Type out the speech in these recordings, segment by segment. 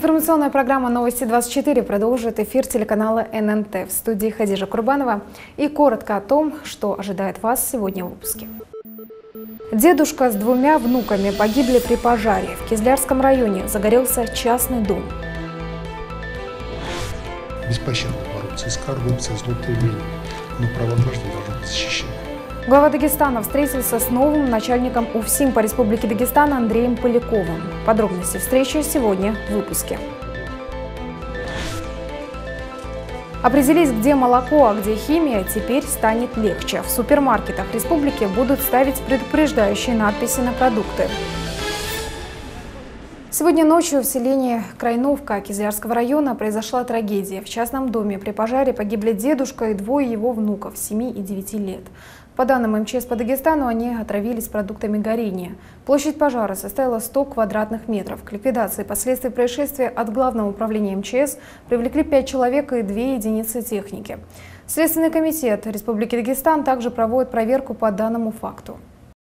Информационная программа «Новости-24» продолжит эфир телеканала ННТ. В студии Хадижа Курбанова. И коротко о том, что ожидает вас сегодня в выпуске. Дедушка с 2 внуками погибли при пожаре. В Кизлярском районе загорелся частный дом. Беспощадно бороться и с коррупцией, злоупотреблением, но права граждан должны быть защищены. Глава Дагестана встретился с новым начальником УФСИН по Республике Дагестан Андреем Поляковым. Подробности встречи сегодня в выпуске. Определись, где молоко, а где химия, теперь станет легче. В супермаркетах республики будут ставить предупреждающие надписи на продукты. Сегодня ночью в селении Крайновка Кизлярского района произошла трагедия. В частном доме при пожаре погибли дедушка и 2 его внуков 7 и 9 лет. По данным МЧС по Дагестану, они отравились продуктами горения. Площадь пожара составила 100 квадратных метров. К ликвидации последствий происшествия от Главного управления МЧС привлекли 5 человек и 2 единицы техники. Следственный комитет Республики Дагестан также проводит проверку по данному факту.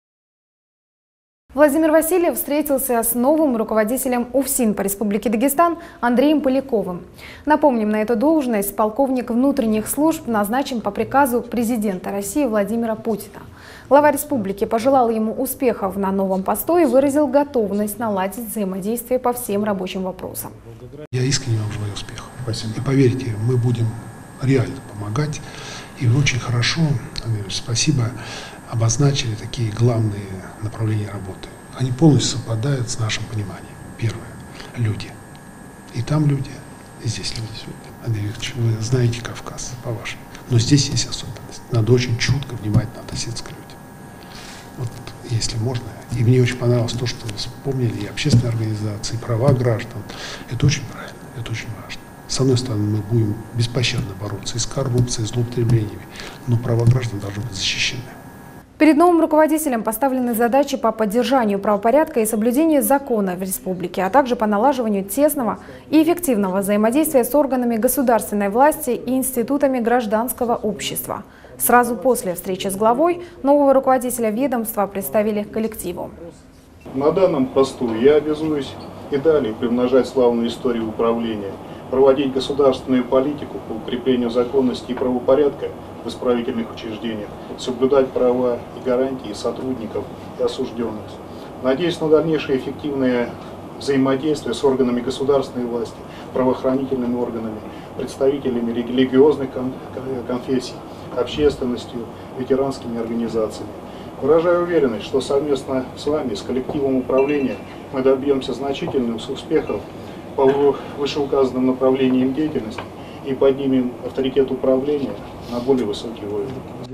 Владимир Васильев встретился с новым руководителем УФСИН по Республике Дагестан Андреем Поляковым. Напомним, на эту должность полковник внутренних служб назначен по приказу президента России Владимира Путина. Глава республики пожелал ему успехов на новом посту и выразил готовность наладить взаимодействие по всем рабочим вопросам. Я искренне вам желаю успехов. Спасибо. И поверьте, мы будем реально помогать. И вы очень хорошо, Андрей, спасибо, обозначили такие главные направления работы. Они полностью совпадают с нашим пониманием. Первое – люди. И там люди, и здесь люди. Андрей Викторович, вы знаете Кавказ, по-вашему. Но здесь есть особенность. Надо очень чутко, внимательно относиться к людям. Вот, если можно. И мне очень понравилось то, что вы вспомнили, и общественные организации, и права граждан. Это очень правильно, это очень важно. С одной стороны, мы будем беспощадно бороться и с коррупцией, и с злоупотреблениями, но права граждан должны быть защищены. Перед новым руководителем поставлены задачи по поддержанию правопорядка и соблюдению закона в республике, а также по налаживанию тесного и эффективного взаимодействия с органами государственной власти и институтами гражданского общества. Сразу после встречи с главой нового руководителя ведомства представили коллективу. На данном посту я обязуюсь и далее приумножать славную историю управления, проводить государственную политику по укреплению законности и правопорядка в исправительных учреждениях, соблюдать права и гарантии сотрудников и осужденных. Надеюсь на дальнейшее эффективное взаимодействие с органами государственной власти, правоохранительными органами, представителями религиозных конфессий, общественностью, ветеранскими организациями. Выражаю уверенность, что совместно с вами, с коллективом управления, мы добьемся значительных успехов по вышеуказанным направлениям деятельности и поднимем авторитет управления на более высокий уровень.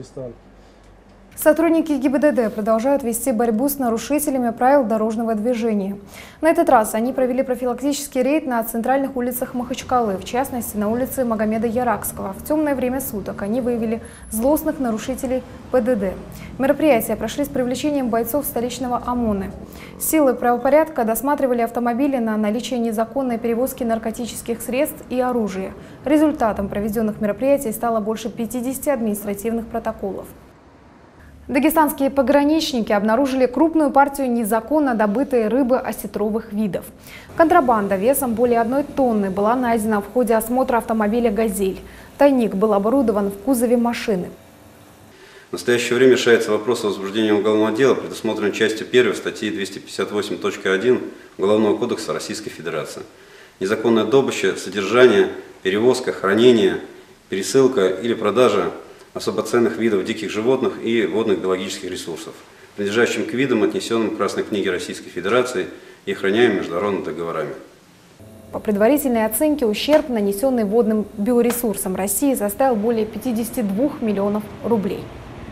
Сотрудники ГИБДД продолжают вести борьбу с нарушителями правил дорожного движения. На этот раз они провели профилактический рейд на центральных улицах Махачкалы, в частности на улице Магомеда Яракского. В темное время суток они выявили злостных нарушителей ПДД. Мероприятия прошли с привлечением бойцов столичного ОМОНа. Силы правопорядка досматривали автомобили на наличие незаконной перевозки наркотических средств и оружия. Результатом проведенных мероприятий стало больше 50 административных протоколов. Дагестанские пограничники обнаружили крупную партию незаконно добытой рыбы осетровых видов. Контрабанда весом более 1 тонны была найдена в ходе осмотра автомобиля «Газель». Тайник был оборудован в кузове машины. В настоящее время решается вопрос о возбуждении уголовного дела, предусмотренной частью 1 статьи 258.1 Уголовного кодекса Российской Федерации. Незаконная добыча, содержание, перевозка, хранение, пересылка или продажа особо ценных видов диких животных и водных биологических ресурсов, принадлежащим к видам, отнесенным к Красной книге Российской Федерации и охраняемым международными договорами. По предварительной оценке, ущерб, нанесенный водным биоресурсам России, составил более 52 миллионов рублей.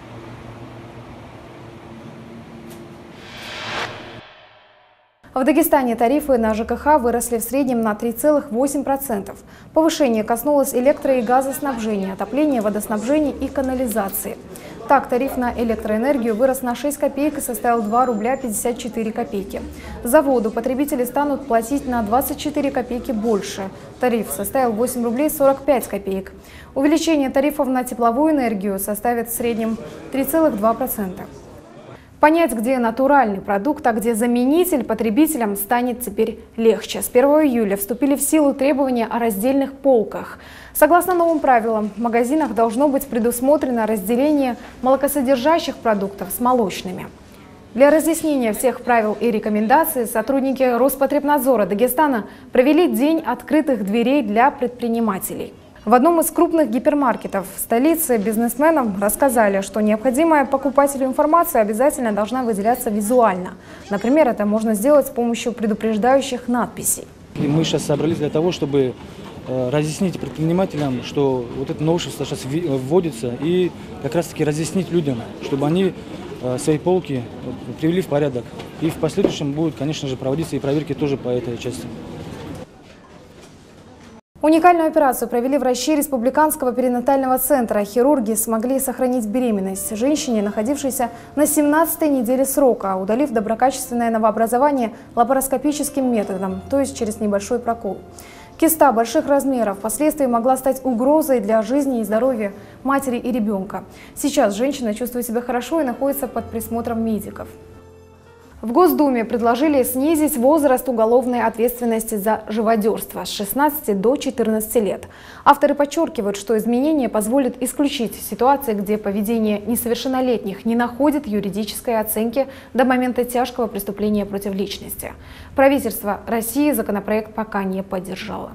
В Дагестане тарифы на ЖКХ выросли в среднем на 3,8%. Повышение коснулось электро- и газоснабжения, отопления, водоснабжения и канализации. Так, тариф на электроэнергию вырос на 6 копеек и составил 2 рубля 54 копейки. За воду потребители станут платить на 24 копейки больше. Тариф составил 8 рублей 45 копеек. Увеличение тарифов на тепловую энергию составит в среднем 3,2%. Понять, где натуральный продукт, а где заменитель, потребителям станет теперь легче. С 1 июля вступили в силу требования о раздельных полках. Согласно новым правилам, в магазинах должно быть предусмотрено разделение молокосодержащих продуктов с молочными. Для разъяснения всех правил и рекомендаций сотрудники Роспотребнадзора Дагестана провели день открытых дверей для предпринимателей. В одном из крупных гипермаркетов в столице бизнесменам рассказали, что необходимая покупателю информация обязательно должна выделяться визуально. Например, это можно сделать с помощью предупреждающих надписей. И мы сейчас собрались для того, чтобы разъяснить предпринимателям, что вот это новшество сейчас вводится, и как раз таки разъяснить людям, чтобы они свои полки привели в порядок. И в последующем будут, конечно же, проводиться и проверки тоже по этой части. Уникальную операцию провели врачи Республиканского перинатального центра. Хирурги смогли сохранить беременность женщине, находившейся на 17-й неделе срока, удалив доброкачественное новообразование лапароскопическим методом, то есть через небольшой прокол. Киста больших размеров впоследствии могла стать угрозой для жизни и здоровья матери и ребенка. Сейчас женщина чувствует себя хорошо и находится под присмотром медиков. В Госдуме предложили снизить возраст уголовной ответственности за живодерство с 16 до 14 лет. Авторы подчеркивают, что изменение позволит исключить ситуации, где поведение несовершеннолетних не находит юридической оценки до момента тяжкого преступления против личности. Правительство России законопроект пока не поддержало.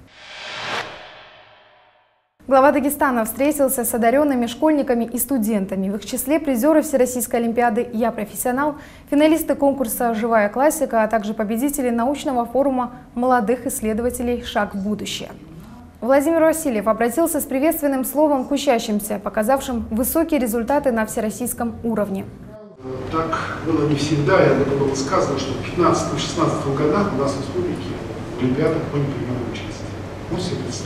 Глава Дагестана встретился с одаренными школьниками и студентами. В их числе призеры Всероссийской олимпиады «Я профессионал», финалисты конкурса «Живая классика», а также победители научного форума молодых исследователей «Шаг в будущее». Владимир Васильев обратился с приветственным словом к учащимся, показавшим высокие результаты на всероссийском уровне. Так было не всегда, и об этом было сказано, что в 15-16 годах у нас в республике в олимпиадах мы не принимали участие. Можете себе представить?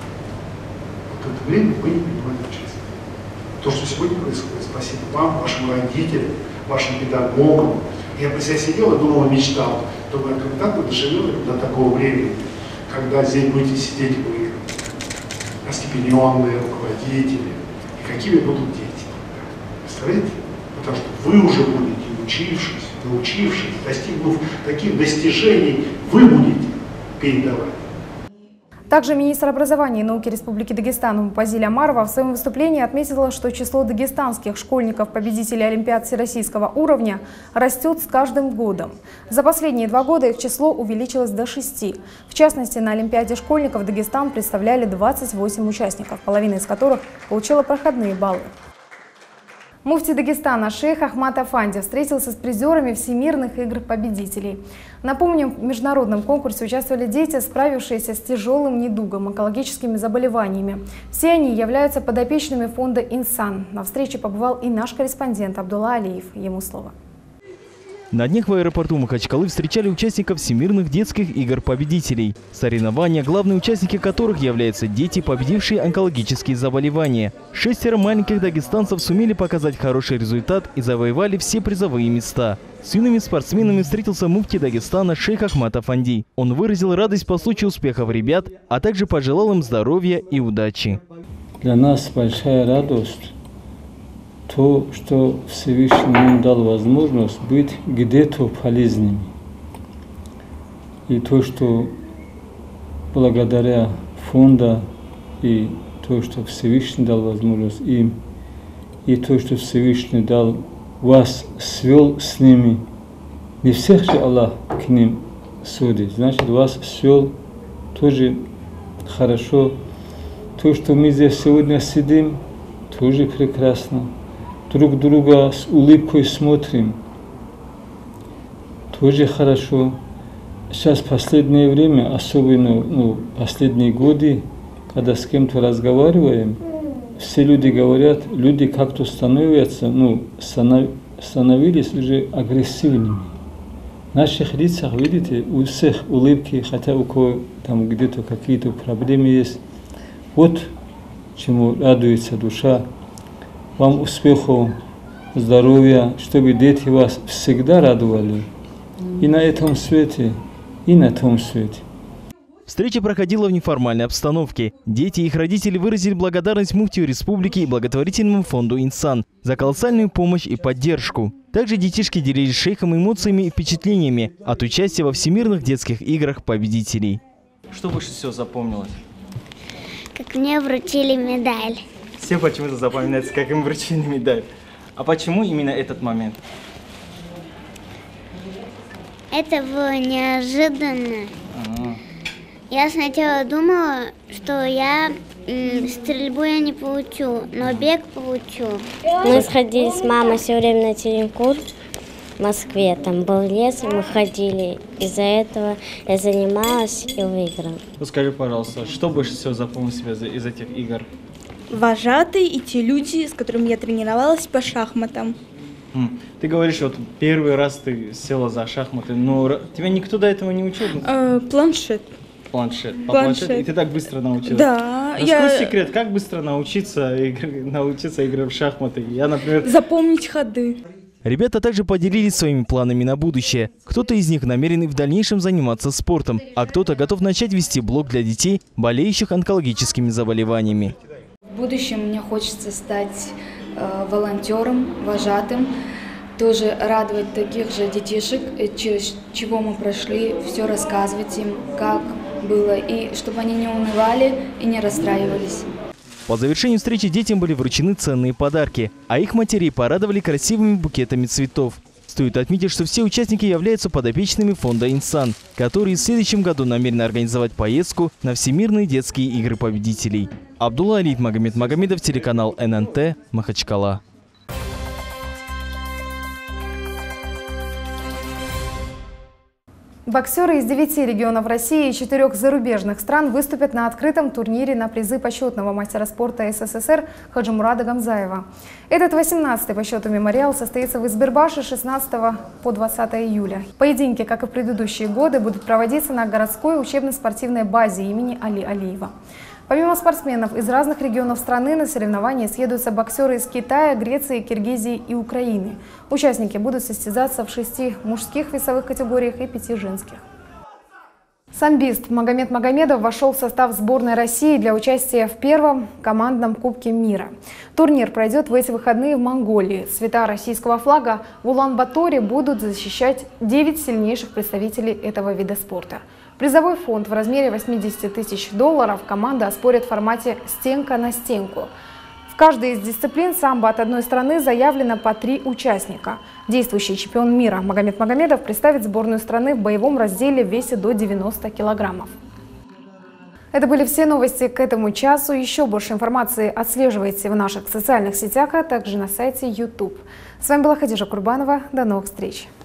В это время мы не принимали участие. То, что сегодня происходит, спасибо вам, вашим родителям, вашим педагогам. Я про себя сидел и думал, мечтал, думаю, когда мы доживем до такого времени, когда здесь будете сидеть вы, остепененные руководители, и какими будут дети. Представляете? Потому что вы уже будете, учившись, научившись, достигнув таких достижений, вы будете передавать. Также министр образования и науки Республики Дагестан Мупазиль Омарова в своем выступлении отметила, что число дагестанских школьников-победителей Олимпиад всероссийского уровня растет с каждым годом. За последние 2 года их число увеличилось до 6. В частности, на Олимпиаде школьников Дагестан представляли 28 участников, половина из которых получила проходные баллы. Муфти Дагестана шейх Ахмад Афанди встретился с призерами Всемирных игр победителей. Напомню, в международном конкурсе участвовали дети, справившиеся с тяжелым недугом, онкологическими заболеваниями. Все они являются подопечными фонда «Инсан». На встрече побывал и наш корреспондент Абдулла Алиев. Ему слово. На днях в аэропорту Махачкалы встречали участников Всемирных детских игр победителей. Соревнования, главные участники которых являются дети, победившие онкологические заболевания. 6 маленьких дагестанцев сумели показать хороший результат и завоевали все призовые места. С юными спортсменами встретился муфти Дагестана шейх Ахмад Афанди. Он выразил радость по случаю успехов ребят, а также пожелал им здоровья и удачи. Для нас большая радость то, что Всевышний нам дал возможность быть где-то полезными. И то, что благодаря фонду, и то, что Всевышний дал возможность им, и то, что Всевышний дал вас, свел с ними. Не всех же Аллах к ним судит. Значит, вас свел тоже хорошо. То, что мы здесь сегодня сидим, тоже прекрасно. Друг друга с улыбкой смотрим, тоже хорошо. Сейчас в последнее время, особенно последние годы, когда с кем-то разговариваем, все люди говорят, люди как-то становятся, становились уже агрессивными. В наших лицах, видите, у всех улыбки, хотя у кого там где-то какие-то проблемы есть. Вот чему радуется душа. Вам успехов, здоровья, чтобы дети вас всегда радовали и на этом свете, и на том свете. Встреча проходила в неформальной обстановке. Дети и их родители выразили благодарность муфтию республики и благотворительному фонду «Инсан» за колоссальную помощь и поддержку. Также детишки делились с шейхом эмоциями и впечатлениями от участия во всемирных детских играх победителей. Что больше всего запомнилось? Как мне вручили медаль. Все почему-то запоминается, как им вручили медаль. А почему именно этот момент? Это было неожиданно. Я сначала думала, что я стрельбу я не получу, но бег получу. Мы сходили с мамой все время на Теренкур в Москве. Там был лес, и мы ходили. Из-за этого я занималась и выиграла. Скажи, пожалуйста, что больше всего запомнил себе из этих игр? Вожатые и те люди, с которыми я тренировалась по шахматам. Ты говоришь, вот первый раз ты села за шахматы, но тебя никто до этого не учил? Планшет. Планшет. И ты так быстро научилась? Да. Расскажи секрет, как быстро научиться играть в шахматы? Я, например... Запомнить ходы. Ребята также поделились своими планами на будущее. Кто-то из них намерен в дальнейшем заниматься спортом, а кто-то готов начать вести блог для детей, болеющих онкологическими заболеваниями. В будущем мне хочется стать волонтером, вожатым, тоже радовать таких же детишек, через чего мы прошли, все рассказывать им, как было, и чтобы они не унывали и не расстраивались. По завершению встречи детям были вручены ценные подарки, а их матерей порадовали красивыми букетами цветов. Стоит отметить, что все участники являются подопечными фонда «Инсан», который в следующем году намерен организовать поездку на Всемирные детские игры победителей. Абдулла Алиев, Магомед Магомедов, телеканал ННТ, Махачкала. Боксеры из 9 регионов России и 4 зарубежных стран выступят на открытом турнире на призы почетного мастера спорта СССР Хаджимурада Гамзаева. Этот 18-й по счету мемориал состоится в Избербаше с 16 по 20 июля. Поединки, как и в предыдущие годы, будут проводиться на городской учебно-спортивной базе имени Али Алиева. Помимо спортсменов из разных регионов страны на соревнования съедутся боксеры из Китая, Греции, Киргизии и Украины. Участники будут состязаться в 6 мужских весовых категориях и 5 женских. Самбист Магомед Магомедов вошел в состав сборной России для участия в первом командном Кубке мира. Турнир пройдет в эти выходные в Монголии. Цвета российского флага в Улан-Баторе будут защищать 9 сильнейших представителей этого вида спорта. Призовой фонд в размере $80 тысяч команда оспорит в формате «стенка на стенку». В каждой из дисциплин самбо от одной страны заявлено по 3 участника. Действующий чемпион мира Магомед Магомедов представит сборную страны в боевом разделе в весе до 90 килограммов. Это были все новости к этому часу. Еще больше информации отслеживайте в наших социальных сетях, а также на сайте YouTube. С вами была Хадижа Курбанова. До новых встреч!